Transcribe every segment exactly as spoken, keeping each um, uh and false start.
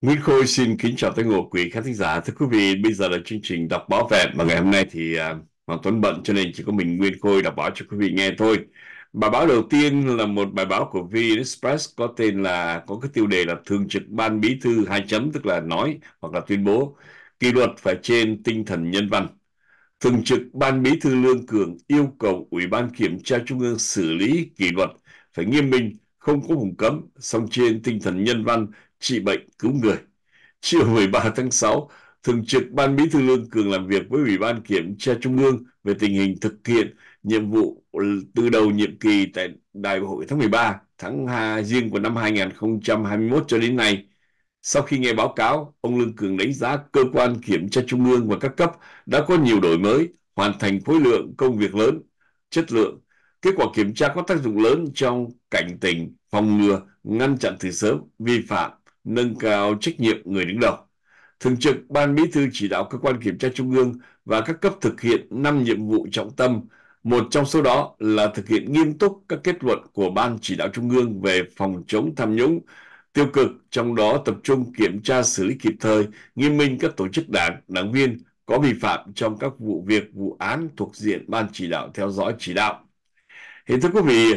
Nguyễn Khôi xin kính chào tất cả quý khán thính giả. Thưa quý vị, bây giờ là chương trình đọc báo vẹn và ngày hôm nay thì à, Hoàng Tuấn bận cho nên chỉ có mình Nguyễn Khôi đọc báo cho quý vị nghe thôi. Bài báo đầu tiên là một bài báo của VnExpress có tên là có cái tiêu đề là Thường trực Ban Bí thư hai chấm, tức là nói hoặc là tuyên bố kỷ luật phải trên tinh thần nhân văn. Thường trực Ban Bí thư Lương Cường yêu cầu Ủy ban Kiểm tra Trung ương xử lý kỷ luật phải nghiêm minh, không có vùng cấm, song trên tinh thần nhân văn, trị bệnh cứu người. Chiều mười ba tháng sáu, Thường trực Ban Bí thư Lương Cường làm việc với Ủy ban Kiểm tra Trung ương về tình hình thực hiện nhiệm vụ từ đầu nhiệm kỳ tại Đại hội tháng mười ba, tháng hai riêng của năm hai nghìn không trăm hai mươi mốt cho đến nay. Sau khi nghe báo cáo, ông Lương Cường đánh giá cơ quan kiểm tra Trung ương và các cấp đã có nhiều đổi mới, hoàn thành khối lượng công việc lớn, chất lượng. Kết quả kiểm tra có tác dụng lớn trong cảnh tỉnh, phòng ngừa, ngăn chặn từ sớm, vi phạm, nâng cao trách nhiệm người đứng đầu. Thường trực Ban Bí thư chỉ đạo cơ quan kiểm tra Trung ương và các cấp thực hiện năm nhiệm vụ trọng tâm. Một trong số đó là thực hiện nghiêm túc các kết luận của Ban chỉ đạo Trung ương về phòng chống tham nhũng tiêu cực, trong đó tập trung kiểm tra xử lý kịp thời, nghiêm minh các tổ chức đảng, đảng viên có vi phạm trong các vụ việc, vụ án thuộc diện Ban chỉ đạo theo dõi chỉ đạo. Thì thưa quý vị,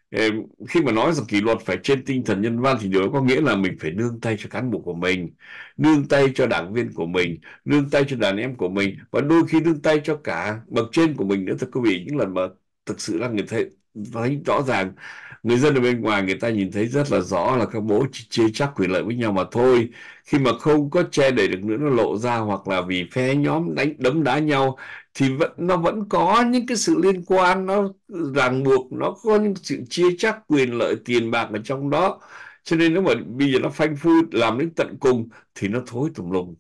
khi mà nói rằng kỷ luật phải trên tinh thần nhân văn thì điều đó có nghĩa là mình phải nương tay cho cán bộ của mình, nương tay cho đảng viên của mình, nương tay cho đàn em của mình, và đôi khi nương tay cho cả bậc trên của mình nữa. Thưa quý vị, những lần mà thực sự là người thấy, thấy rõ ràng, người dân ở bên ngoài người ta nhìn thấy rất là rõ là các bố chỉ chê chắc quyền lợi với nhau mà thôi. Khi mà không có che đậy được nữa, nó lộ ra, hoặc là vì phe nhóm đánh đấm đá nhau, thì vẫn nó vẫn có những cái sự liên quan, nó ràng buộc, nó có những sự chia chác quyền lợi tiền bạc ở trong đó. Cho nên nếu mà bây giờ nó phanh phui làm đến tận cùng thì nó thối tùm lum,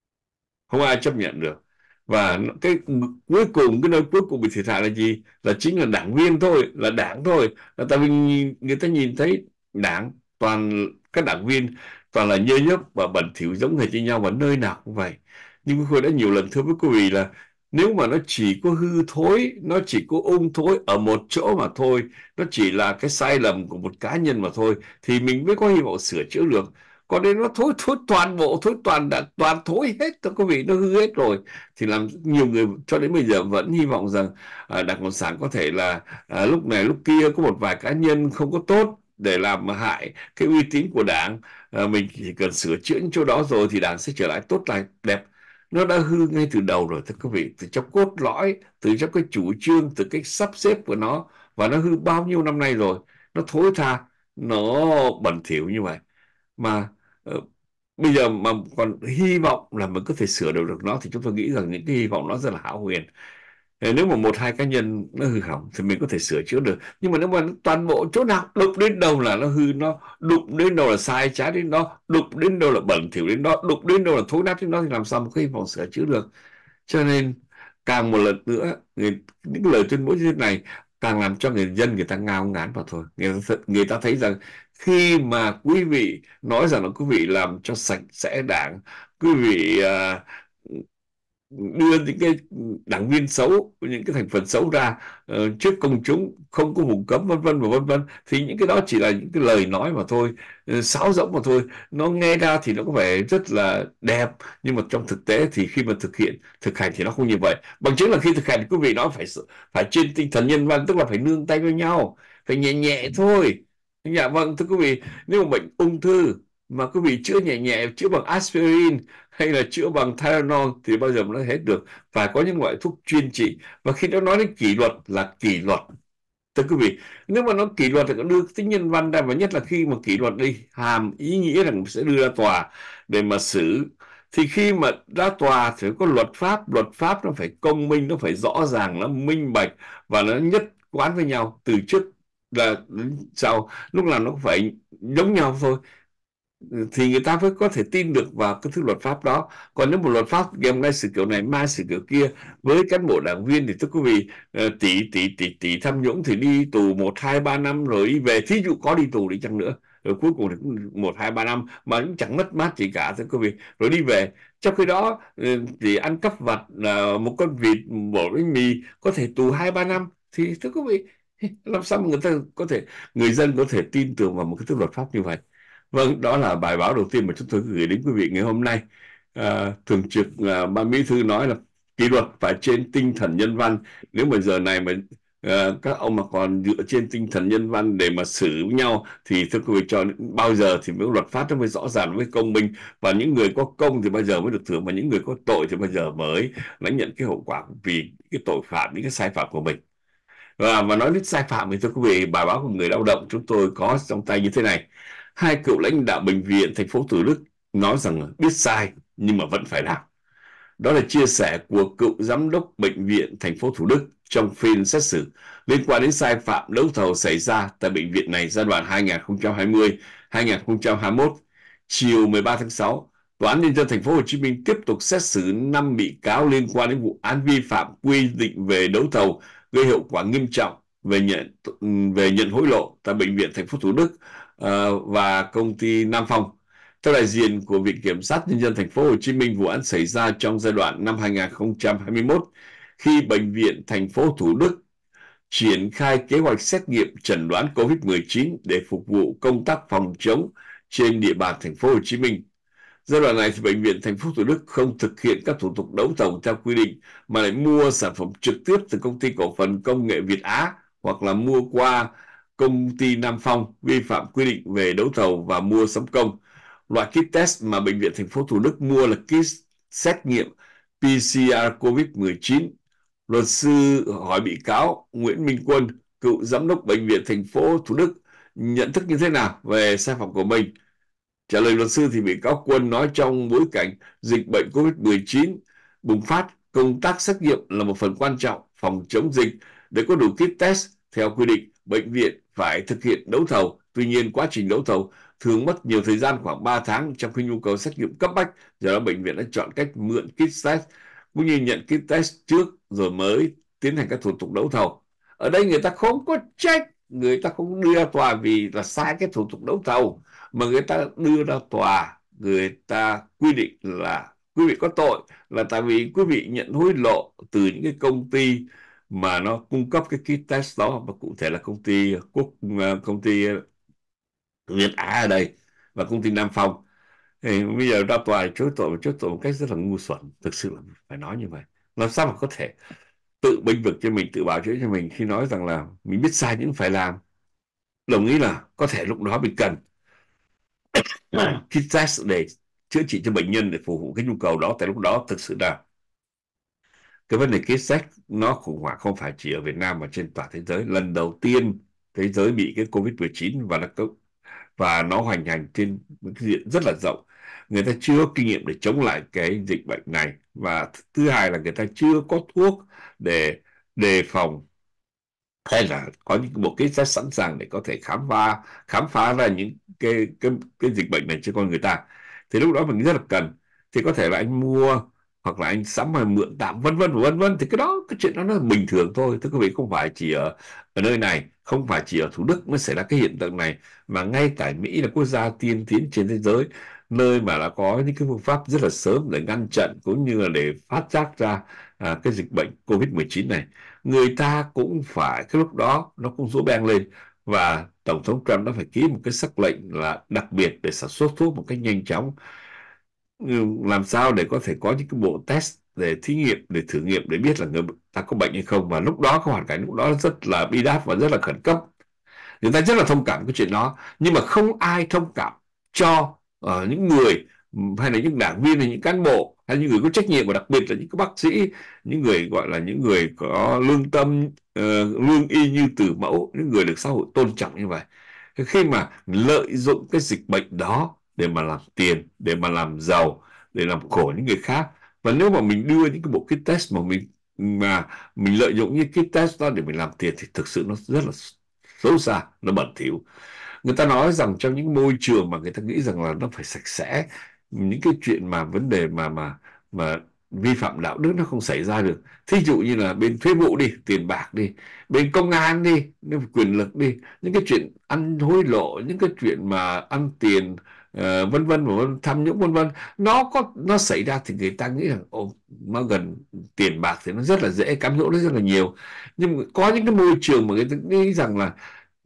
không ai chấp nhận được. Và cái cuối cùng, cái nơi cuối cùng bị thiệt hại là gì? Là chính là đảng viên thôi, là đảng thôi. Là tại vì người ta nhìn thấy đảng toàn các đảng viên toàn là nhơ nhớp và bẩn thỉu giống hệt như nhau, và nơi nào cũng vậy. Nhưng tôi đã nhiều lần thưa với quý vị là nếu mà nó chỉ có hư thối, nó chỉ có ung thối ở một chỗ mà thôi, nó chỉ là cái sai lầm của một cá nhân mà thôi, thì mình mới có hy vọng sửa chữa được. Còn đây nó thối thối toàn bộ, thối toàn đã toàn thối hết, thưa quý vị, nó hư hết rồi. Thì làm nhiều người cho đến bây giờ vẫn hy vọng rằng à, Đảng Cộng sản có thể là à, lúc này lúc kia có một vài cá nhân không có tốt để làm hại cái uy tín của đảng. À, mình chỉ cần sửa chữa những chỗ đó rồi thì đảng sẽ trở lại tốt, lại đẹp. Nó đã hư ngay từ đầu rồi, thưa quý vị, từ trong cốt lõi, từ trong cái chủ trương, từ cách sắp xếp của nó. Và nó hư bao nhiêu năm nay rồi, nó thối tha, nó bẩn thỉu như vậy mà. ờ, Bây giờ mà còn hy vọng là mình có thể sửa được được nó, thì chúng tôi nghĩ rằng những cái hy vọng nó rất là hão huyền. Ờ, nếu mà một hai cá nhân nó hư hỏng thì mình có thể sửa chữa được, nhưng mà nếu mà toàn bộ chỗ nào đụng đến đâu là nó hư, nó đụng đến đâu là sai trái đến đó, đụng đến đâu là bẩn thỉu đến đó, đụng đến đâu là thối nát đến đó, thì làm sao mà có hy vọng sửa chữa được. Cho nên càng một lần nữa, người, những lời tuyên bố như thế này càng làm cho người dân người ta ngao ngán vào thôi. Người ta, người ta thấy rằng khi mà quý vị nói rằng là quý vị làm cho sạch sẽ đảng, quý vị à, đưa những cái đảng viên xấu, những cái thành phần xấu ra ờ, trước công chúng, không có vùng cấm, vân vân và vân vân, thì những cái đó chỉ là những cái lời nói mà thôi, uh, sáo rỗng mà thôi. Nó nghe ra thì nó có vẻ rất là đẹp, nhưng mà trong thực tế thì khi mà thực hiện thực hành thì nó không như vậy. Bằng chứng là khi thực hành, quý vị nói phải phải trên tinh thần nhân văn, tức là phải nương tay với nhau, phải nhẹ nhẹ thôi. Dạ vâng, thưa quý vị, nếu mà bệnh ung thư mà quý vị chữa nhẹ nhẹ, chữa bằng aspirin hay là chữa bằng Tylenol thì bao giờ mà nó hết được. Và có những loại thuốc chuyên trị. Và khi nó nói đến kỷ luật là kỷ luật, thưa quý vị, nếu mà nó kỷ luật thì nó đưa tính nhân văn ra, và nhất là khi mà kỷ luật đi hàm ý nghĩa rằng sẽ đưa ra tòa để mà xử. Thì khi mà ra tòa thì có luật pháp, luật pháp nó phải công minh, nó phải rõ ràng, nó minh bạch, và nó nhất quán với nhau từ trước là sau, lúc nào nó cũng phải giống nhau thôi, thì người ta mới có thể tin được vào cái thứ luật pháp đó. Còn nếu một luật pháp ngày hôm nay xử kiểu này, mai xử kiểu kia, với cán bộ đảng viên thì thưa quý vị, ờ, tỷ tỷ tỷ tỷ tham nhũng thì đi tù một hai ba năm rồi đi về, thí dụ có đi tù đi chăng nữa, rồi cuối cùng thì cũng một hai ba năm mà cũng chẳng mất mát gì cả, thưa quý vị, rồi đi về. Trong khi đó ờ, thì ăn cắp vặt là một con vịt, một bánh mì có thể tù hai ba năm, thì thưa quý vị, làm sao mà người ta có thể, người dân có thể tin tưởng vào một cái thứ luật pháp như vậy. Vâng, đó là bài báo đầu tiên mà chúng tôi gửi đến quý vị ngày hôm nay. À, thường trực à, ban bí thư nói là kỷ luật phải trên tinh thần nhân văn. Nếu mà giờ này mà à, các ông mà còn dựa trên tinh thần nhân văn để mà xử với nhau thì thưa quý vị, cho đến bao giờ thì mới luật pháp nó mới rõ ràng, mới công minh, và những người có công thì bao giờ mới được thưởng, mà những người có tội thì bao giờ mới lãnh nhận cái hậu quả vì cái tội phạm, những cái sai phạm của mình. Và, và nói đến sai phạm thì thưa quý vị, bài báo của người lao động chúng tôi có trong tay như thế này: hai cựu lãnh đạo bệnh viện thành phố Thủ Đức nói rằng biết sai nhưng mà vẫn phải làm. Đó là chia sẻ của cựu giám đốc bệnh viện thành phố Thủ Đức trong phiên xét xử liên quan đến sai phạm đấu thầu xảy ra tại bệnh viện này giai đoạn hai nghìn không trăm hai mươi đến hai nghìn không trăm hai mươi mốt. Chiều mười ba tháng sáu, Tòa án Nhân dân thành phố Hồ Chí Minh tiếp tục xét xử năm bị cáo liên quan đến vụ án vi phạm quy định về đấu thầu gây hậu quả nghiêm trọng về nhận về nhận hối lộ tại bệnh viện thành phố Thủ Đức uh, và công ty Nam Phong. Theo đại diện của Viện Kiểm sát Nhân dân thành phố Hồ Chí Minh, vụ án xảy ra trong giai đoạn năm hai nghìn không trăm hai mươi mốt khi bệnh viện thành phố Thủ Đức triển khai kế hoạch xét nghiệm chẩn đoán covid mười chín để phục vụ công tác phòng chống trên địa bàn thành phố Hồ Chí Minh. Giai đoạn này thì bệnh viện thành phố Thủ Đức không thực hiện các thủ tục đấu thầu theo quy định mà lại mua sản phẩm trực tiếp từ công ty cổ phần công nghệ Việt Á hoặc là mua qua công ty Nam Phong, vi phạm quy định về đấu thầu và mua sắm công. Loại kit test mà bệnh viện thành phố Thủ Đức mua là kit xét nghiệm pê xê rờ covid mười chín. Luật sư hỏi bị cáo Nguyễn Minh Quân, cựu giám đốc bệnh viện thành phố Thủ Đức, nhận thức như thế nào về sai phạm của mình. Trả lời luật sư thì bị cáo Quân nói trong bối cảnh dịch bệnh covid mười chín bùng phát, công tác xét nghiệm là một phần quan trọng phòng chống dịch. Để có đủ kit test theo quy định, bệnh viện phải thực hiện đấu thầu. Tuy nhiên, quá trình đấu thầu thường mất nhiều thời gian, khoảng ba tháng, trong khi nhu cầu xét nghiệm cấp bách. Do đó bệnh viện đã chọn cách mượn kit test cũng như nhận kit test trước rồi mới tiến hành các thủ tục đấu thầu. Ở đây người ta không có trách, người ta không đưa ra tòa vì là sai cái thủ tục đấu thầu, mà người ta đưa ra tòa, người ta quy định là quý vị có tội là tại vì quý vị nhận hối lộ từ những cái công ty mà nó cung cấp cái kit test đó, và cụ thể là công ty quốc công ty Việt Á ở đây và công ty Nam Phong. Thì bây giờ ra tòa chối tội, chối tội một cách rất là ngu xuẩn, thực sự là phải nói như vậy. Làm sao mà có thể tự bênh vực cho mình, tự bảo chữa cho mình khi nói rằng là mình biết sai nhưng phải làm. Đồng ý là có thể lúc đó mình cần kit test để chữa trị cho bệnh nhân, để phục vụ cái nhu cầu đó tại lúc đó. Thực sự là cái vấn đề kit test nó khủng hoảng không phải chỉ ở Việt Nam mà trên toàn thế giới. Lần đầu tiên thế giới bị cái covid mười chín và nó và nó hoành hành trên một cái diện rất là rộng. Người ta chưa có kinh nghiệm để chống lại cái dịch bệnh này, và thứ hai là người ta chưa có thuốc để đề phòng hay là có những bộ kit test sẵn sàng để có thể khám phá khám phá ra những cái cái cái dịch bệnh này trên con người ta. Thì lúc đó mình rất là cần, thì có thể là anh mua hoặc là anh sắm mà mượn tạm vân vân vân vân, thì cái đó cái chuyện đó nó là bình thường thôi. Thưa quý vị, không phải chỉ ở ở nơi này, không phải chỉ ở Thủ Đức mới xảy ra cái hiện tượng này, mà ngay cả Mỹ là quốc gia tiên tiến trên thế giới, nơi mà đã có những cái phương pháp rất là sớm để ngăn chặn cũng như là để phát giác ra à, cái dịch bệnh covid mười chín này, người ta cũng phải cái lúc đó nó cũng rỗ beng lên, và Tổng thống Trump đã phải ký một cái sắc lệnh là đặc biệt để sản xuất thuốc một cách nhanh chóng. Ừ, làm sao để có thể có những cái bộ test để thí nghiệm, để thử nghiệm, để biết là người ta có bệnh hay không. Và lúc đó cái hoàn cảnh lúc đó rất là bi đát và rất là khẩn cấp, người ta rất là thông cảm cái chuyện đó, nhưng mà không ai thông cảm cho uh, những người hay là những đảng viên hay những cán bộ hay những người có trách nhiệm, và đặc biệt là những cái bác sĩ, những người gọi là những người có lương tâm, uh, lương y như tử mẫu, những người được xã hội tôn trọng như vậy. Khi mà lợi dụng cái dịch bệnh đó để mà làm tiền, để mà làm giàu, để làm khổ những người khác, và nếu mà mình đưa những cái bộ kit test mà mình mà mình lợi dụng những kit test đó để mình làm tiền, thì thực sự nó rất là xấu xa, nó bẩn thỉu. Người ta nói rằng trong những môi trường mà người ta nghĩ rằng là nó phải sạch sẽ, những cái chuyện mà vấn đề mà mà mà vi phạm đạo đức nó không xảy ra được. Thí dụ như là bên thuế vụ đi, tiền bạc đi, bên công an đi, quyền lực đi, những cái chuyện ăn hối lộ, những cái chuyện mà ăn tiền, uh, vân vân và vân tham nhũng vân vân, nó có nó xảy ra thì người ta nghĩ rằng ồ, nó gần tiền bạc thì nó rất là dễ cám dỗ, nó rất là nhiều. Nhưng có những cái môi trường mà người ta nghĩ rằng là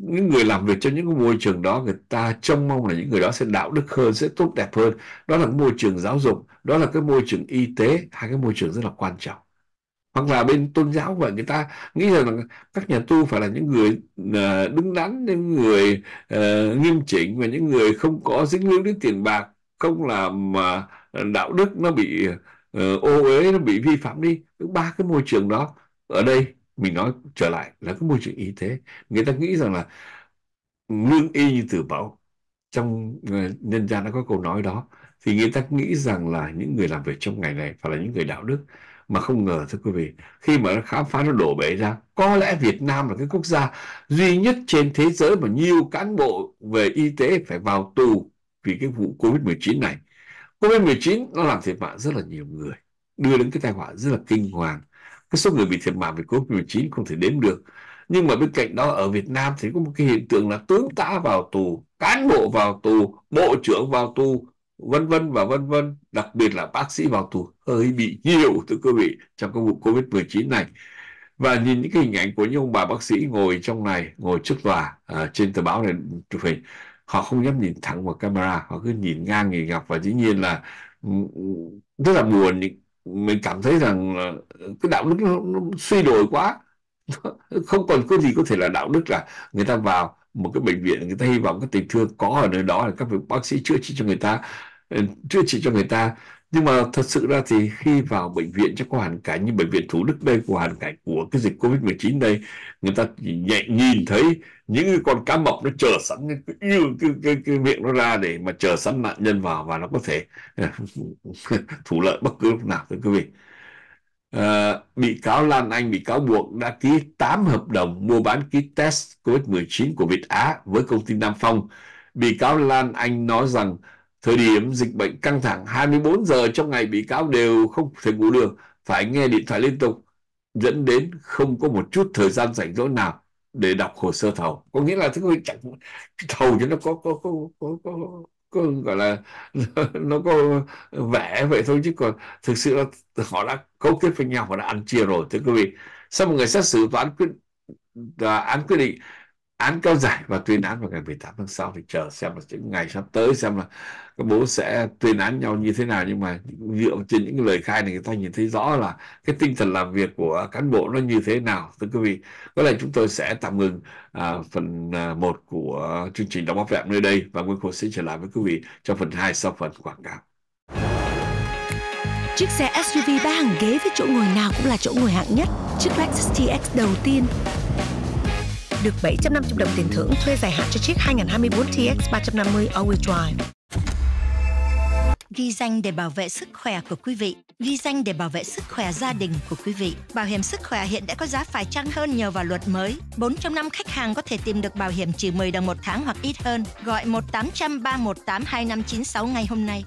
những người làm việc trong những cái môi trường đó, người ta trông mong là những người đó sẽ đạo đức hơn, sẽ tốt đẹp hơn. Đó là cái môi trường giáo dục, đó là cái môi trường y tế, hai cái môi trường rất là quan trọng. Hoặc là bên tôn giáo vậy, người ta nghĩ rằng là các nhà tu phải là những người uh, đứng đắn, những người uh, nghiêm chỉnh, và những người không có dính líu đến tiền bạc, không làm mà uh, đạo đức nó bị uh, ô uế, nó bị vi phạm đi. Ba cái môi trường đó, ở đây mình nói trở lại là cái môi trường y tế, người ta nghĩ rằng là lương y như tử mẫu. Trong uh, nhân gian đã có câu nói đó, thì người ta nghĩ rằng là những người làm việc trong ngành này phải là những người đạo đức. Mà không ngờ, thưa quý vị, khi mà nó khám phá, nó đổ bể ra, có lẽ Việt Nam là cái quốc gia duy nhất trên thế giới mà nhiều cán bộ về y tế phải vào tù vì cái vụ Covid mười chín này. Covid mười chín nó làm thiệt mạng rất là nhiều người, đưa đến cái tai họa rất là kinh hoàng. Cái số người bị thiệt mạng vì Covid mười chín không thể đếm được. Nhưng mà bên cạnh đó, ở Việt Nam thì có một cái hiện tượng là tướng tá vào tù, cán bộ vào tù, bộ trưởng vào tù, vân vân và vân vân, đặc biệt là bác sĩ vào tù hơi bị nhiều, thưa quý vị, trong cái vụ Covid mười chín này. Và nhìn những cái hình ảnh của những ông bà bác sĩ ngồi trong này, ngồi trước tòa, à, trên tờ báo này chụp hình, họ không dám nhìn thẳng vào camera, họ cứ nhìn ngang nhìn ngọc, và dĩ nhiên là rất là buồn. Mình cảm thấy rằng cái đạo đức nó, nó suy đồi quá, không còn có gì có thể là đạo đức. Là người ta vào một cái bệnh viện, người ta hy vọng cái tình thương có ở nơi đó, là các bác sĩ chữa trị cho người ta, chữa trị cho người ta. Nhưng mà thật sự ra thì khi vào bệnh viện cho có hoàn cảnh như bệnh viện Thủ Đức đây, của hoàn cảnh của cái dịch Covid mười chín đây, người ta nhẹ nhìn thấy những con cá mập nó chờ sẵn cái, cái, cái, cái, cái miệng nó ra để mà chờ sẵn nạn nhân vào, và nó có thể thủ lợi bất cứ lúc nào, thưa quý vị. À, bị cáo Lan Anh bị cáo buộc đã ký tám hợp đồng mua bán kit test Covid mười chín của Việt Á với công ty Nam Phong. Bị cáo Lan Anh nói rằng thời điểm dịch bệnh căng thẳng, hai mươi bốn giờ trong ngày bị cáo đều không thể ngủ được, phải nghe điện thoại liên tục, dẫn đến không có một chút thời gian rảnh rỗi nào để đọc hồ sơ thầu. Có nghĩa là thứ quý chẳng thầu cho nó có có có có, có, có gọi là nó có vẻ vậy thôi, chứ còn thực sự là họ đã cấu kết với nhau và đã ăn chia rồi, thưa quý vị. Sau một ngày xét xử, tòa án quyết án quyết định án kéo dài và tuyên án vào ngày mười tám tháng sáu. Thì chờ xem là những ngày sắp tới xem là các bố sẽ tuyên án nhau như thế nào. Nhưng mà dựa trên những cái lời khai này, người ta nhìn thấy rõ là cái tinh thần làm việc của cán bộ nó như thế nào, thưa quý vị. Có lẽ chúng tôi sẽ tạm ngừng à, phần à, một của chương trình Đọc Báo Vẹm nơi đây, và Nguyên Khôi sẽ trở lại với quý vị trong phần hai sau phần quảng cáo. Chiếc xe ét u vê ba hàng ghế với chỗ ngồi nào cũng là chỗ ngồi hạng nhất. Chiếc Lexus tê ích đầu tiên được bảy trăm năm mươi đồng tiền thưởng thuê dài hạn cho chiếc hai không hai tư tê ích ba trăm năm mươi All-Wheel Drive. Ghi danh để bảo vệ sức khỏe của quý vị. Ghi danh để bảo vệ sức khỏe gia đình của quý vị. Bảo hiểm sức khỏe hiện đã có giá phải chăng hơn nhờ vào luật mới. bốn trong năm khách hàng có thể tìm được bảo hiểm chỉ mười đồng một tháng hoặc ít hơn. Gọi một tám không không ba một tám hai năm chín sáu ngày hôm nay.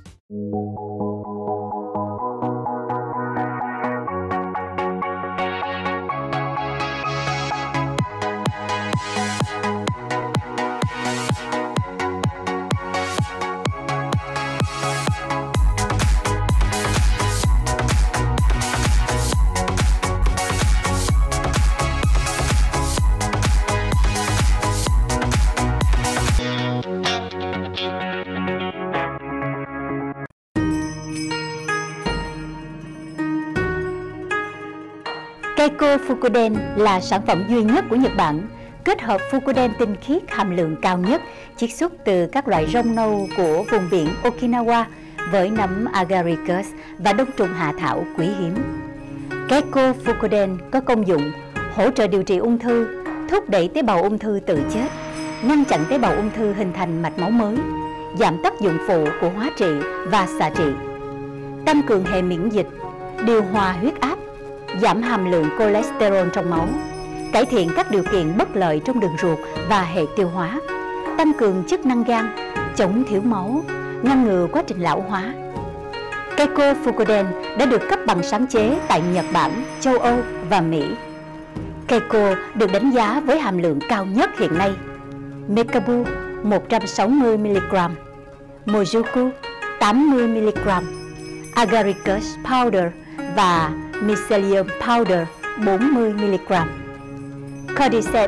Keiko Fukuden là sản phẩm duy nhất của Nhật Bản kết hợp Fukuden tinh khiết hàm lượng cao nhất, chiết xuất từ các loại rong nâu của vùng biển Okinawa với nấm agaricus và đông trùng hạ thảo quý hiếm. Keiko Fukuden có công dụng hỗ trợ điều trị ung thư, thúc đẩy tế bào ung thư tự chết, ngăn chặn tế bào ung thư hình thành mạch máu mới, giảm tác dụng phụ của hóa trị và xạ trị, tăng cường hệ miễn dịch, điều hòa huyết áp, giảm hàm lượng cholesterol trong máu, cải thiện các điều kiện bất lợi trong đường ruột và hệ tiêu hóa, tăng cường chức năng gan, chống thiếu máu, ngăn ngừa quá trình lão hóa. Keiko Fukuden đã được cấp bằng sáng chế tại Nhật Bản, châu Âu và Mỹ. Keiko được đánh giá với hàm lượng cao nhất hiện nay: Mekabu một trăm sáu mươi mi-li-gam, Mojuku tám mươi mi-li-gam, Agaricus Powder và Mycelium Powder bốn mươi mi-li-gam, Cordyceps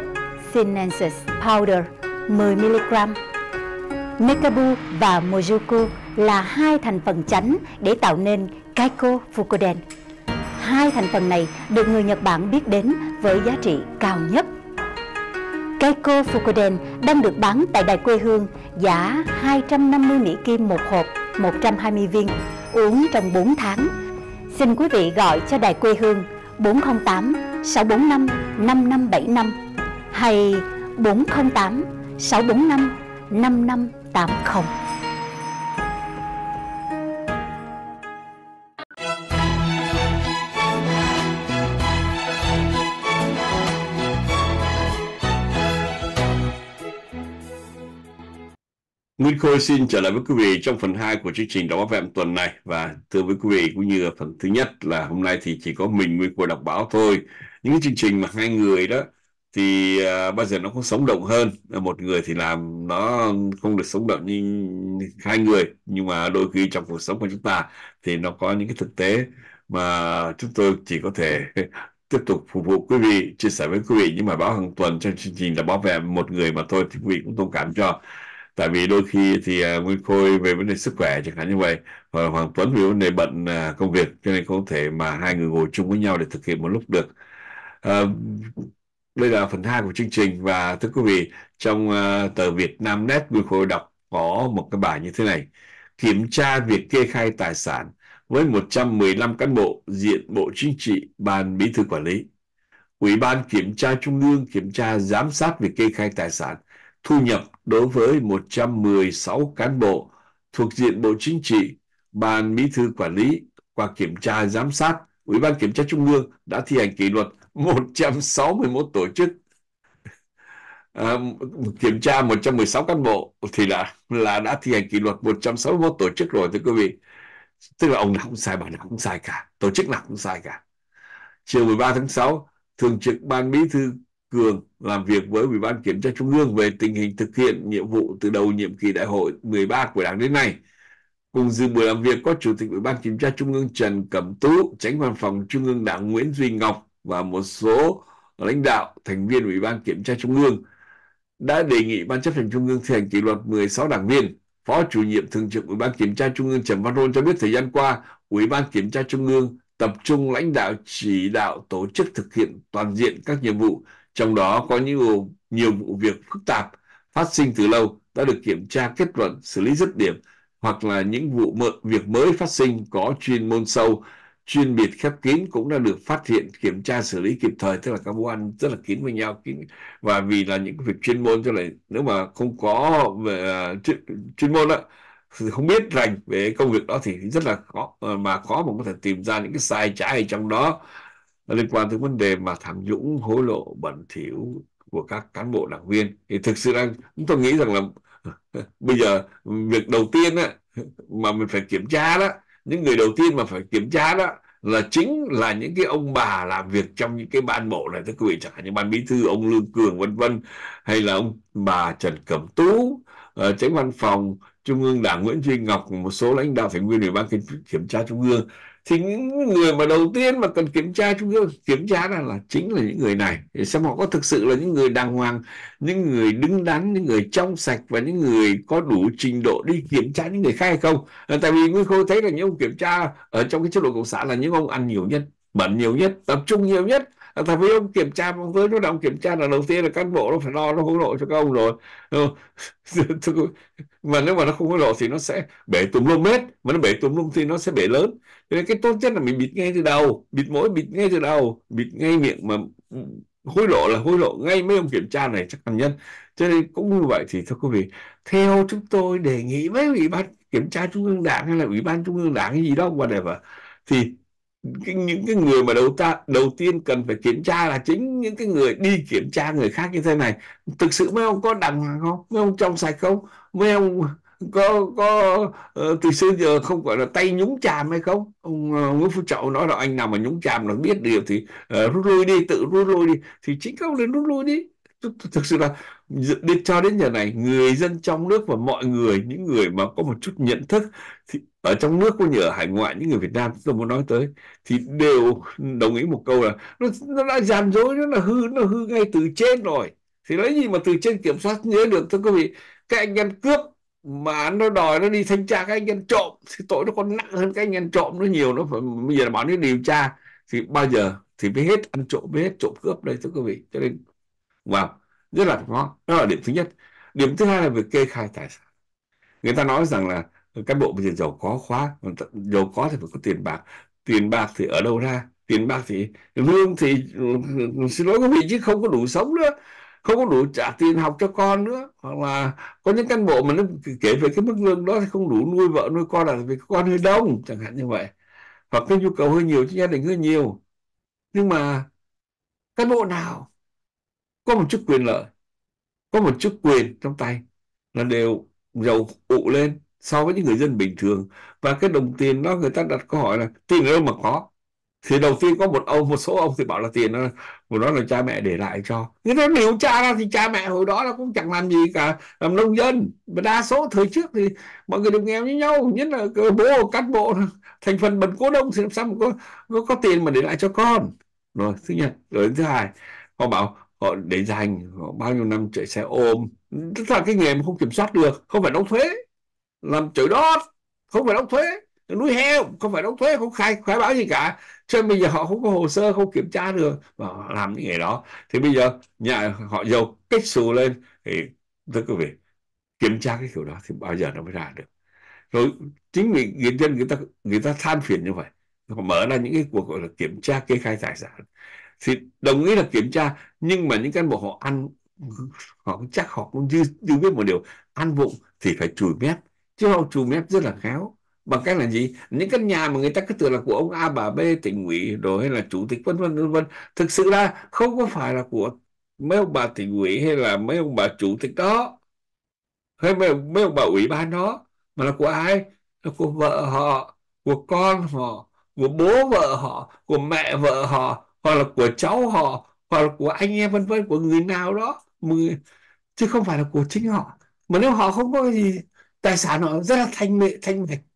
sinensis powder mười mi-li-gam. Mekabu và Mojuku là hai thành phần chánh để tạo nên Keiko Fukoden. Hai thành phần này được người Nhật Bản biết đến với giá trị cao nhất. Keiko Fukoden đang được bán tại đài quê hương giá hai trăm năm mươi Mỹ Kim một hộp, một trăm hai mươi viên, uống trong bốn tháng. Xin quý vị gọi cho đài quê hương bốn không tám sáu bốn năm năm năm bảy năm hay bốn không tám sáu bốn năm năm năm tám không. Nguyên Khôi xin trở lại với quý vị trong phần hai của chương trình đọc báo vẹm tuần này. Và thưa với quý vị, cũng như là phần thứ nhất là hôm nay thì chỉ có mình Nguyên Khôi đọc báo thôi. Những cái chương trình mà hai người đó thì uh, bao giờ nó cũng sống động hơn. Một người thì làm nó không được sống động như hai người, nhưng mà đôi khi trong cuộc sống của chúng ta thì nó có những cái thực tế mà chúng tôi chỉ có thể tiếp tục phục vụ quý vị, chia sẻ với quý vị những bài báo hàng tuần trong chương trình đọc báo vẹm một người mà thôi, thì quý vị cũng thông cảm cho. Tại vì đôi khi thì uh, Nguyên Khôi về vấn đề sức khỏe chẳng hạn như vậy, hoặc Hoàng Tuấn vì vấn đề bận uh, công việc, cho nên không thể mà hai người ngồi chung với nhau để thực hiện một lúc được. Uh, đây là phần hai của chương trình. Và thưa quý vị, trong uh, tờ Việt Nam Net, Nguyên Khôi đọc có một cái bài như thế này: kiểm tra việc kê khai tài sản với một trăm mười lăm cán bộ diện Bộ Chính trị, Ban Bí thư Quản lý. Ủy ban Kiểm tra Trung ương kiểm tra giám sát việc kê khai tài sản thu nhập đối với một trăm mười sáu cán bộ thuộc diện Bộ Chính trị, Ban Bí thư Quản lý. Qua kiểm tra giám sát, Ủy ban Kiểm tra Trung ương đã thi hành kỷ luật một trăm sáu mươi mốt tổ chức. À, kiểm tra một trăm mười sáu cán bộ thì đã là đã thi hành kỷ luật một trăm sáu mươi mốt tổ chức rồi, thưa quý vị. Tức là ông nào cũng sai, bà nào cũng sai cả, tổ chức nào cũng sai cả. Chiều mười ba tháng sáu, Thường trực Ban Bí thư Cường làm việc với Ủy ban Kiểm tra Trung ương về tình hình thực hiện nhiệm vụ từ đầu nhiệm kỳ đại hội mười ba của Đảng đến nay. Cùng dự buổi làm việc có Chủ tịch Ủy ban Kiểm tra Trung ương Trần Cẩm Tú, Chánh Văn phòng Trung ương Đảng Nguyễn Duy Ngọc và một số lãnh đạo thành viên Ủy ban Kiểm tra Trung ương. Đã đề nghị Ban Chấp hành Trung ương thi hành kỷ luật mười sáu đảng viên. Phó Chủ nhiệm Thường trực Ủy ban Kiểm tra Trung ương Trần Văn Rôn cho biết thời gian qua, Ủy ban Kiểm tra Trung ương tập trung lãnh đạo chỉ đạo tổ chức thực hiện toàn diện các nhiệm vụ, trong đó có nhiều, nhiều vụ việc phức tạp phát sinh từ lâu đã được kiểm tra kết luận, xử lý dứt điểm, hoặc là những vụ mơ, việc mới phát sinh có chuyên môn sâu, chuyên biệt khép kín cũng đã được phát hiện, kiểm tra, xử lý kịp thời. Tức là các vụ án rất là kín với nhau, kín. Và vì là những việc chuyên môn, cho nên nếu mà không có về uh, chuyên, chuyên môn đó, không biết rành về công việc đó thì rất là khó, mà khó mà có thể tìm ra những cái sai trái ở trong đó liên quan tới vấn đề mà tham nhũng, hối lộ, bẩn thỉu của các cán bộ đảng viên. Thì thực sự là tôi nghĩ rằng là bây giờ việc đầu tiên á, mà mình phải kiểm tra đó, những người đầu tiên mà phải kiểm tra đó là chính là những cái ông bà làm việc trong những cái ban bộ này, thưa quý vị, chẳng hạn như ban bí thư ông Lương Cường vân vân, hay là ông bà Trần Cẩm Tú, uh, Chánh Văn phòng Trung ương Đảng Nguyễn Duy Ngọc, một số lãnh đạo thành viên Ủy ban Kiểm tra Trung ương. Thì những người mà đầu tiên mà cần kiểm tra Trung ương, kiểm tra là, là chính là những người này, để xem họ có thực sự là những người đàng hoàng, những người đứng đắn, những người trong sạch và những người có đủ trình độ đi kiểm tra những người khác hay không. À, tại vì Nguyên Khôi thấy là những ông kiểm tra ở trong cái chế độ cộng sản là những ông ăn nhiều nhất, bẩn nhiều nhất, tập trung nhiều nhất. À, tại vì ông kiểm tra với nó ông kiểm tra là đầu tiên là cán bộ nó phải lo nó hối lộ cho các ông rồi. Mà nếu mà nó không hối lộ thì nó sẽ bể tùm lum hết, mà nó bể tùm lum thì nó sẽ bể lớn. Cho nên cái tốt nhất là mình bịt ngay từ đầu, bịt mũi bịt ngay từ đầu, bịt ngay miệng, mà hối lộ là hối lộ ngay mấy ông kiểm tra này chắc cần nhân. Cho nên cũng như vậy thì thưa quý vị, theo chúng tôi đề nghị với Ủy ban Kiểm tra Trung ương Đảng hay là Ủy ban Trung ương Đảng hay gì đó whatever, thì cái, những cái người mà đầu ta đầu tiên cần phải kiểm tra là chính những cái người đi kiểm tra người khác như thế này. Thực sự mấy ông có đàng hoàng không, mấy ông trong sạch không, mấy ông có có uh, từ xưa giờ không gọi là tay nhúng chàm hay không. Ông uh, Nguyễn Phú Trọng nói là anh nào mà nhúng chàm là biết điều thì uh, rút lui đi, tự rút lui đi, thì chính ông nên rút lui đi. Thực sự là đến cho đến giờ này, người dân trong nước và mọi người, những người mà có một chút nhận thức thì ở trong nước cũng như ở hải ngoại, những người Việt Nam tôi muốn nói tới, thì đều đồng ý một câu là nó, nó đã gian dối, nó là hư, nó hư ngay từ trên rồi. Thì lấy gì mà từ trên kiểm soát nhớ được, thưa quý vị. Các anh ăn cướp mà nó đòi nó đi thanh tra các anh ăn trộm thì tội nó còn nặng hơn các anh ăn trộm nó nhiều. Nó phải bây giờ là bảo nó điều tra thì bao giờ thì mới hết ăn trộm, mới hết trộm cướp đây, thưa quý vị. Cho nên wow, rất là khó. Đó là điểm thứ nhất. Điểm thứ hai là về kê khai tài sản. Người ta nói rằng là cán bộ bây giờ giàu có quá, giàu có thì phải có tiền bạc. Tiền bạc thì ở đâu ra? Tiền bạc thì lương thì xin lỗi quý vị chứ không có đủ sống nữa, không có đủ trả tiền học cho con nữa. Hoặc là có những cán bộ mà nó kể về cái mức lương đó thì không đủ nuôi vợ nuôi con, là vì con hơi đông chẳng hạn như vậy, hoặc cái nhu cầu hơi nhiều cho gia đình hơi nhiều. Nhưng mà cán bộ nào có một chút quyền lợi, có một chút quyền trong tay là đều giàu ụ lên so với những người dân bình thường. Và cái đồng tiền đó, người ta đặt câu hỏi là tiền ở đâu mà có. Thì đầu tiên có một ông, một số ông thì bảo là tiền đó, một đó là cha mẹ để lại cho. Người ta điều tra ra thì cha mẹ hồi đó là cũng chẳng làm gì cả, làm nông dân. Và đa số thời trước thì mọi người đều nghèo như nhau, nhất là bố cán bộ thành phần bần cố đông thì làm sao mà có, có, có tiền mà để lại cho con. Rồi thứ nhất. Rồi thứ hai, họ bảo họ để dành họ bao nhiêu năm chạy xe ôm, tức là cái nghề mà không kiểm soát được, không phải đóng thuế, làm chổi đót không phải đóng thuế, nuôi heo không phải đóng thuế, không khai khai báo gì cả. Cho nên bây giờ họ không có hồ sơ, không kiểm tra được và họ làm những nghề đó. Thì bây giờ nhà họ giàu kích xù lên thì thưa quý vị, kiểm tra cái kiểu đó thì bao giờ nó mới ra được. Rồi chính vì người dân người ta người ta than phiền như vậy, họ mở ra những cái cuộc gọi là kiểm tra kê khai tài sản. Thì đồng ý là kiểm tra, nhưng mà những cán bộ họ ăn, họ chắc họ cũng chưa, chưa biết một điều, ăn vụng thì phải chùi mép, chứ họ chùi mép rất là khéo. Bằng cách là gì? Những căn nhà mà người ta cứ tưởng là của ông A bà B tỉnh ủy rồi hay là chủ tịch vân vân vân vân, thực sự ra không có phải là của mấy ông bà tỉnh ủy hay là mấy ông bà chủ tịch đó, hay mấy, mấy ông bà ủy ban đó, mà là của ai? Là của vợ họ, của con họ, của bố vợ họ, của mẹ vợ họ, hoặc là của cháu họ, hoặc là của anh em vân vân, của người nào đó, người, chứ không phải là của chính họ. Mà nếu họ không có gì, tài sản họ rất là thanh mệ thanh bạch,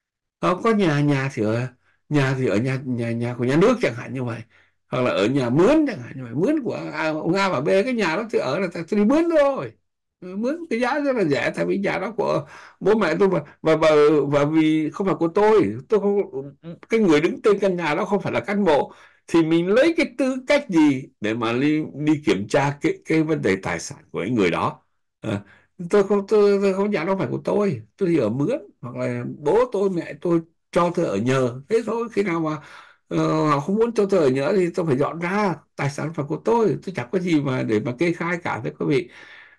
họ có nhà nhà thì ở nhà thì ở nhà nhà nhà của nhà nước chẳng hạn như vậy, hoặc là ở nhà mướn chẳng hạn như vậy, mướn của à, ông A và B, cái nhà đó thì ở là tôi đi mướn thôi, mướn cái giá rất là rẻ, tại vì nhà đó của bố mẹ tôi, và và và, và vì không phải của tôi tôi không, cái người đứng tên căn nhà đó không phải là cán bộ, thì mình lấy cái tư cách gì để mà đi, đi kiểm tra cái cái vấn đề tài sản của cái người đó. À, tôi không tôi, tôi không, nhà đó phải của tôi tôi đi ở mướn, hoặc là bố tôi mẹ tôi cho tôi ở nhờ thế thôi. Khi nào mà uh, họ không muốn cho tôi ở nhờ thì tôi phải dọn ra, tài sản phải của tôi tôi chẳng có gì mà để mà kê khai cả. Thế quý vị,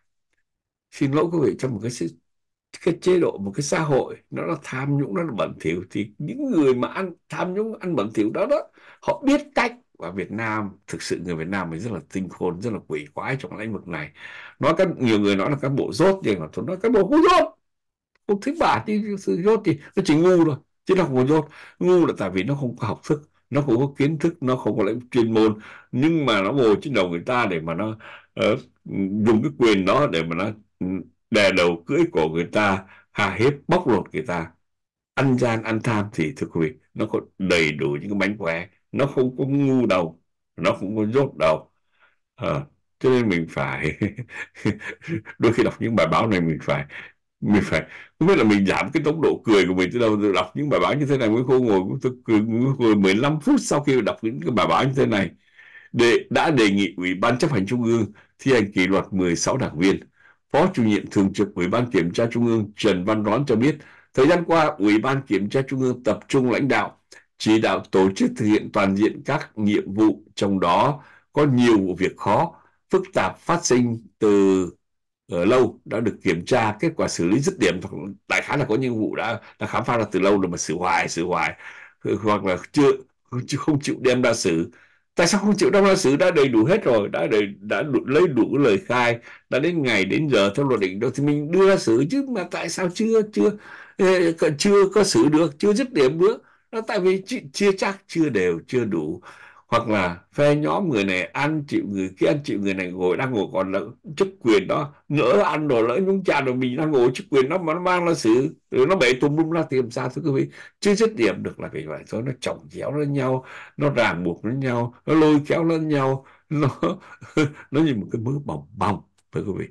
xin lỗi quý vị, trong một cái cái chế độ, một cái xã hội nó là tham nhũng, nó là bẩn thỉu, thì những người mà ăn tham nhũng, ăn bẩn thỉu đó đó, họ biết cách. Và Việt Nam, thực sự người Việt Nam mình rất là tinh khôn, rất là quỷ quái trong lĩnh vực này. Nói các nhiều người nói là các bộ dốt, nhưng mà tôi nói các bộ không dốt, không thích bà thì sự dốt thì nó chỉ ngu thôi, chứ nó không có dốt. Ngu là tại vì nó không có học thức, nó không có kiến thức, nó không có lĩnh chuyên môn, nhưng mà nó ngồi trên đầu người ta để mà nó uh, dùng cái quyền đó để mà nó đè đầu cưỡi cổ người ta, hà hiếp bóc lột người ta, ăn gian ăn tham. Thì thưa quý vị, nó có đầy đủ những cái mánh khóe, nó không có ngu đâu, nó không có dốt đâu. À, cho nên mình phải đôi khi đọc những bài báo này mình phải mình phải không biết là mình giảm cái tốc độ cười của mình từ đâu. Tôi đọc những bài báo như thế này mới không ngồi tôi cười ngồi mười lăm phút sau khi đọc những cái bài báo như thế này. Để đã đề nghị Ủy ban Chấp hành Trung ương thi hành kỷ luật mười sáu đảng viên. Phó chủ nhiệm thường trực Ủy ban Kiểm tra Trung ương Trần Văn Rón cho biết, thời gian qua, Ủy ban Kiểm tra Trung ương tập trung lãnh đạo, chỉ đạo tổ chức thực hiện toàn diện các nhiệm vụ, trong đó có nhiều vụ việc khó, phức tạp phát sinh từ ở lâu đã được kiểm tra, kết quả xử lý dứt điểm. Đại khái là có những vụ đã, đã khám phá ra từ lâu rồi mà xử hoài xử hoài, hoặc là chưa chứ không chịu đem ra xử. Tại sao không chịu đem ra xử? Đã đầy đủ hết rồi, đã đầy, đã đủ, lấy đủ lời khai, đã đến ngày đến giờ theo luật định đâu thì mình đưa ra xử chứ. Mà tại sao chưa chưa chưa có xử được, chưa dứt điểm được? Đó tại vì chưa chắc, chưa đều, chưa đủ, hoặc là phe nhóm người này ăn chịu người kia ăn chịu, người này ngồi đang ngồi còn là chức quyền đó, lỡ ăn rồi lỡ nhúng chạm rồi mình đang ngồi chức quyền đó mà nó mang ra xử, rồi nó bể tùm lum ra thì làm sao thưa quý vị? Chưa dứt điểm được là vì vậy thôi, nó chồng chéo lên nhau, nó ràng buộc lên nhau, nó lôi kéo lên nhau, nó nó như một cái mớ bòng bong, thưa quý vị.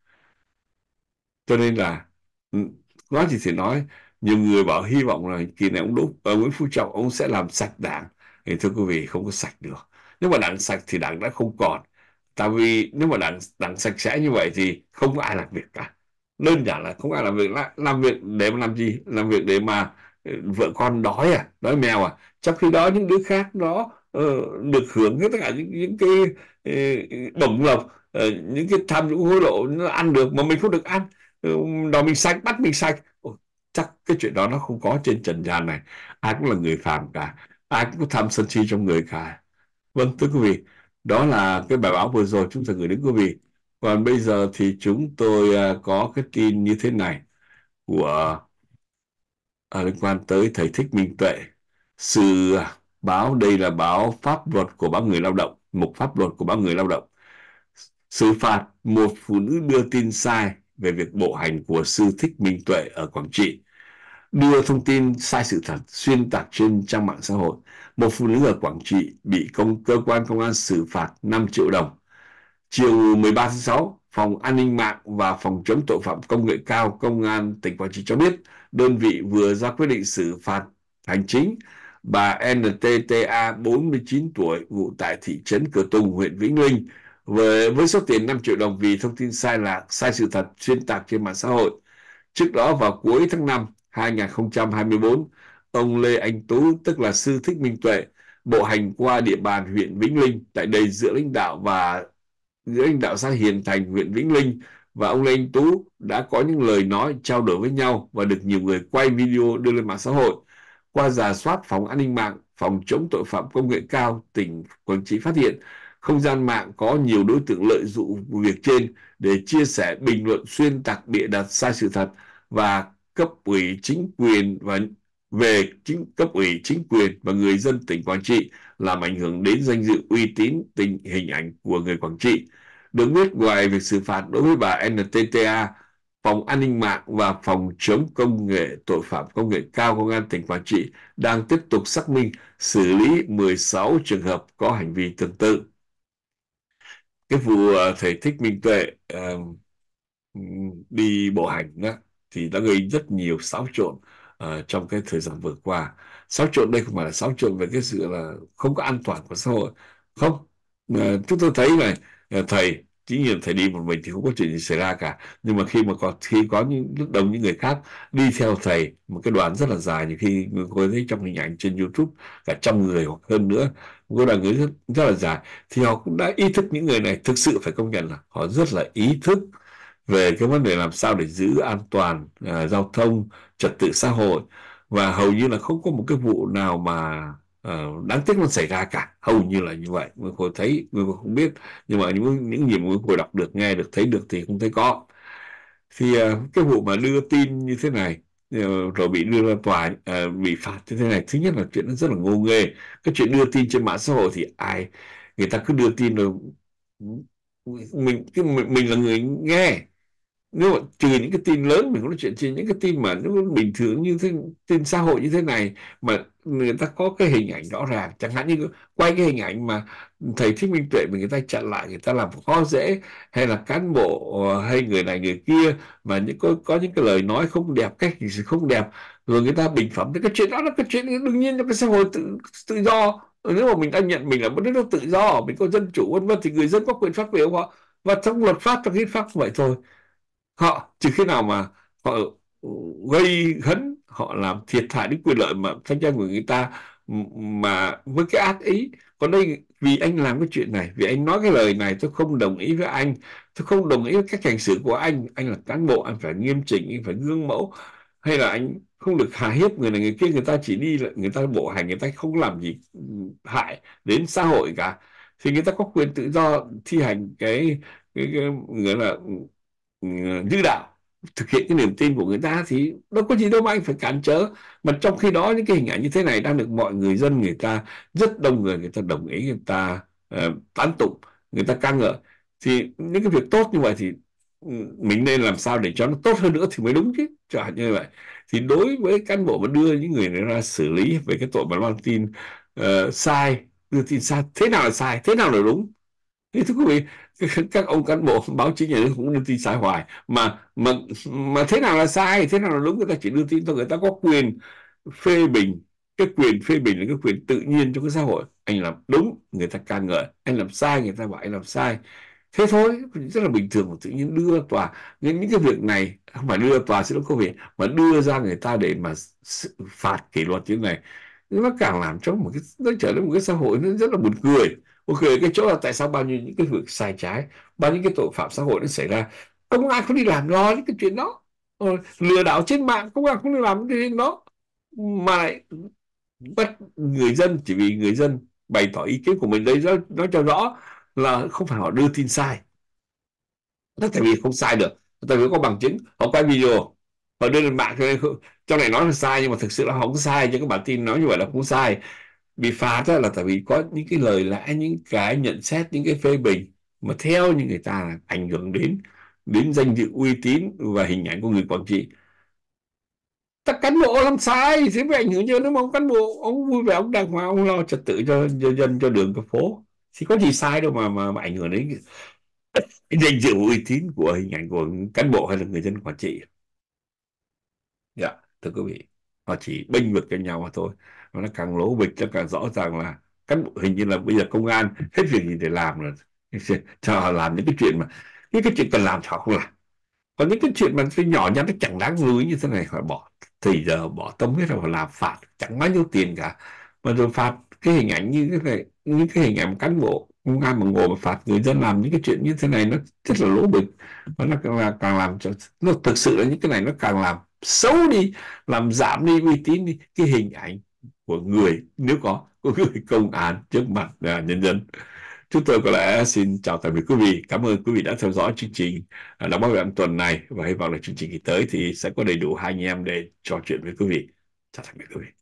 Cho nên là ừ, nói gì thì nói, nhiều người bảo hy vọng là kỳ này ông Đỗ ờ, Nguyễn Phú Trọng ông sẽ làm sạch đảng. Thì thưa quý vị, không có sạch được. Nếu mà đảng sạch thì đảng đã không còn. Tại vì nếu mà đảng đảng sạch sẽ như vậy thì không có ai làm việc cả. Đơn giản là không ai làm việc. Làm việc để mà làm gì? Làm việc để mà ừ, vợ con đói à, đói mèo à. Trong khi đó những đứa khác nó ờ, được hưởng hết tất cả những những cái ờ, bổng lộc, ờ, những cái tham nhũng hối lộ nó ăn được mà mình không được ăn. Ừ, đòi mình sạch, bắt mình sạch. Ôi, chắc cái chuyện đó nó không có trên trần gian này. Ai cũng là người phàm cả, ai cũng có tham sân si trong người cả. Vâng, thưa quý vị, đó là cái bài báo vừa rồi chúng tôi gửi đến quý vị. Còn bây giờ thì chúng tôi à, có cái tin như thế này của à, liên quan tới thầy Thích Minh Tuệ. Sự à, báo đây là báo pháp luật của báo Người Lao động, mục pháp luật của báo Người Lao động. Xử phạt một phụ nữ đưa tin sai về việc bộ hành của sư Thích Minh Tuệ ở Quảng Trị. Đưa thông tin sai sự thật, xuyên tạc trên trang mạng xã hội. Một phụ nữ ở Quảng Trị bị công cơ quan công an xử phạt năm triệu đồng. Chiều mười ba tháng sáu, Phòng An ninh mạng và Phòng chống tội phạm công nghệ cao Công an tỉnh Quảng Trị cho biết, đơn vị vừa ra quyết định xử phạt hành chính bà en tê tê a, bốn mươi chín tuổi, ngụ tại thị trấn Cửa Tùng, huyện Vĩnh Linh, với, với số tiền năm triệu đồng vì thông tin sai lạc, sai sự thật, xuyên tạc trên mạng xã hội. Trước đó vào cuối tháng năm năm hai nghìn không trăm hai mươi tư, ông Lê Anh Tú, tức là sư Thích Minh Tuệ, bộ hành qua địa bàn huyện Vĩnh Linh. Tại đây giữa lãnh đạo và giữa lãnh đạo xã Hiền Thành, huyện Vĩnh Linh và ông Lê Anh Tú đã có những lời nói trao đổi với nhau và được nhiều người quay video đưa lên mạng xã hội. Qua rà soát, Phòng An ninh mạng, Phòng chống tội phạm công nghệ cao tỉnh Quảng Trị phát hiện không gian mạng có nhiều đối tượng lợi dụng vụ việc trên để chia sẻ, bình luận, xuyên tạc, bịa đặt sai sự thật và cấp ủy chính quyền và về chính cấp ủy chính quyền và người dân tỉnh Quảng Trị, làm ảnh hưởng đến danh dự, uy tín, tình hình ảnh của người Quảng Trị. Được biết, ngoài việc xử phạt đối với bà en tê tê a, Phòng An ninh mạng và Phòng chống công nghệ tội phạm công nghệ cao Công an tỉnh Quảng Trị đang tiếp tục xác minh, xử lý mười sáu trường hợp có hành vi tương tự. Cái vụ ờ, thầy Thích Minh Tuệ ờ, đi bộ hành đó, thì đã gây rất nhiều xáo trộn ờ, trong cái thời gian vừa qua. Xáo trộn đây không phải là xáo trộn về cái sự là không có an toàn của xã hội, không. Ờ, chúng tôi thấy này, ờ, thầy chỉ nhiên thầy đi một mình thì không có chuyện gì xảy ra cả, nhưng mà khi mà có khi có những rất đông những người khác đi theo thầy, một cái đoàn rất là dài, nhiều khi người có thấy trong hình ảnh trên YouTube cả trăm người hoặc hơn nữa, một đoàn người rất, rất là dài, thì họ cũng đã ý thức. Những người này thực sự phải công nhận là họ rất là ý thức về cái vấn đề làm sao để giữ an toàn à, giao thông, trật tự xã hội, và hầu như là không có một cái vụ nào mà à, đáng tiếc nó xảy ra cả, hầu như là như vậy. Người Khôi thấy, người Khôi không biết, nhưng mà những những gì mà người Khôi đọc được, nghe được, thấy được thì không thấy có. Thì à, cái vụ mà đưa tin như thế này ờ, rồi bị đưa ra tòa, à, bị phạt như thế này, thứ nhất là chuyện nó rất là ngô nghê. Cái chuyện đưa tin trên mạng xã hội thì ai người ta cứ đưa tin rồi mình cái mình, mình là người nghe. Nếu mà trừ những cái tin lớn, mình có nói chuyện trên những cái tin mà nó bình thường như thế, tin xã hội như thế này, mà người ta có cái hình ảnh rõ ràng, chẳng hạn như quay cái hình ảnh mà thầy Thích Minh Tuệ mà người ta chặn lại, người ta làm khó dễ, hay là cán bộ hay người này người kia mà những có có những cái lời nói không đẹp, cách gì không đẹp, rồi người ta bình phẩm, thì cái chuyện đó là cái chuyện đương nhiên trong cái xã hội tự tự do. Nếu mà mình đã nhận mình là một nước tự do, mình có dân chủ vân vân, thì người dân có quyền phát biểu họ, và trong luật pháp, trong hiến pháp vậy thôi. Họ trừ khi nào mà họ gây hấn, họ làm thiệt hại đến quyền lợi mà thanh tra của người ta mà với cái ác ý. Còn đây vì anh làm cái chuyện này, vì anh nói cái lời này, tôi không đồng ý với anh, tôi không đồng ý với cách hành xử của anh anh là cán bộ, anh phải nghiêm chỉnh, anh phải gương mẫu, hay là anh không được hà hiếp người này người kia. Người ta chỉ đi là người ta bộ hành, người ta không làm gì hại đến xã hội cả, thì người ta có quyền tự do thi hành cái cái, cái nghĩa là dư đạo, thực hiện cái niềm tin của người ta, thì đâu có gì đâu mà anh phải cản trở. Mà trong khi đó những cái hình ảnh như thế này đang được mọi người dân, người ta rất đông người, người ta đồng ý, người ta uh, tán tụng, người ta ca ngợi, thì những cái việc tốt như vậy thì mình nên làm sao để cho nó tốt hơn nữa thì mới đúng chứ. Chẳng hạn như vậy thì đối với cán bộ mà đưa những người này ra xử lý về cái tội mà loan tin uh, sai, đưa tin sai, thế nào là sai, thế nào là đúng, Thế thưa quý vị, các ông cán bộ báo chí nhà nước cũng đưa tin sai hoài, mà mà mà thế nào là sai, thế nào là đúng, người ta chỉ đưa tin thôi, người ta có quyền phê bình. Cái quyền phê bình là cái quyền tự nhiên trong cái xã hội. Anh làm đúng người ta ca ngợi, anh làm sai người ta bảo anh làm sai, thế thôi, rất là bình thường. Mà tự nhiên đưa ra tòa, những những cái việc này không phải đưa ra tòa sẽ có việc, mà đưa ra người ta để mà phạt kỷ luật như thế này, nó càng làm cho một cái, nó trở nên một cái xã hội nó rất là buồn cười. Buồn cười cái chỗ là tại sao bao nhiêu những cái việc sai trái, bao nhiêu cái tội phạm xã hội nó xảy ra, công an không đi làm lo những cái chuyện đó. ờ, Lừa đảo trên mạng, công an không đi làm cái chuyện đó, mà lại bắt người dân chỉ vì người dân bày tỏ ý kiến của mình đấy, nó, nó cho rõ là không phải họ đưa tin sai. Nó tại vì không sai được, tại vì có bằng chứng, họ quay video họ đưa lên mạng, trong này nói là sai nhưng mà thực sự là họ không sai, nhưng các bản tin nói như vậy là không sai. Bị phạt là tại vì có những cái lời lẽ, những cái nhận xét, những cái phê bình mà theo như người ta là ảnh hưởng đến đến danh dự, uy tín và hình ảnh của người quản trị. Các cán bộ làm sai thì mới ảnh hưởng cho, nếu mà ông cán bộ ông vui vẻ, ông đàng hoàng, ông lo trật tự cho dân, cho, cho đường cho phố thì có gì sai đâu mà mà, mà ảnh hưởng đến cái danh dự, uy tín của hình ảnh của cán bộ hay là người dân quản trị. Dạ, thưa quý vị, họ chỉ bênh vực cho nhau mà thôi. Và nó càng lố bịch, nó càng rõ ràng là cán bộ hình như là bây giờ công an hết việc gì để làm rồi, cho họ làm những cái chuyện mà những cái chuyện cần làm thì họ không làm. Còn những cái chuyện mà cái nhỏ nhặt nó chẳng đáng lưu ý như thế này, họ bỏ thì giờ bỏ tâm huyết vào làm, phạt chẳng bao nhiêu tiền cả, mà rồi phạt cái hình ảnh như thế này, những cái hình ảnh cán bộ công an mà ngồi mà phạt người dân làm những cái chuyện như thế này, nó rất là lố bịch. Và nó càng, là, càng làm cho nó thực sự là những cái này nó càng làm xấu đi, làm giảm đi uy tín, đi cái hình ảnh của người, nếu có của người công an trước mặt à, nhân dân. Chúng tôi có lẽ xin chào tạm biệt quý vị. Cảm ơn quý vị đã theo dõi chương trình à, Đọc báo Việt Nam tuần này, và hy vọng là chương trình kỳ tới thì sẽ có đầy đủ hai anh em để trò chuyện với quý vị. Chào tạm biệt quý vị.